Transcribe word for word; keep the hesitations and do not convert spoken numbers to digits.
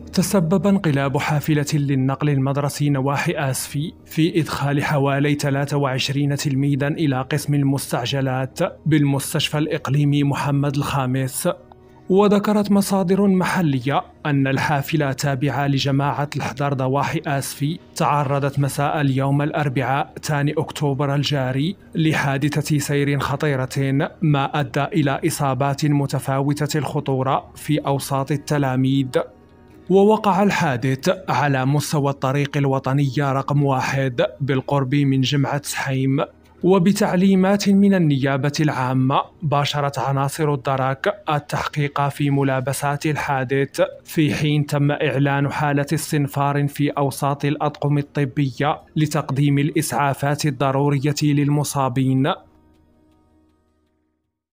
تسبب انقلاب حافلة للنقل المدرسي نواحي آسفي في إدخال حوالي ثلاثة وعشرين تلميذاً إلى قسم المستعجلات بالمستشفى الإقليمي محمد الخامس. وذكرت مصادر محلية أن الحافلة تابعة لجماعة الحضر ضواحي آسفي تعرضت مساء اليوم الأربعاء الثاني أكتوبر الجاري لحادثة سير خطيرة ما أدى إلى إصابات متفاوتة الخطورة في أوساط التلاميذ. ووقع الحادث على مستوى الطريق الوطني رقم واحد بالقرب من جمعة سحيم، وبتعليمات من النيابة العامة باشرت عناصر الدرك التحقيق في ملابسات الحادث، في حين تم إعلان حالة استنفار في أوساط الأطقم الطبية لتقديم الإسعافات الضرورية للمصابين.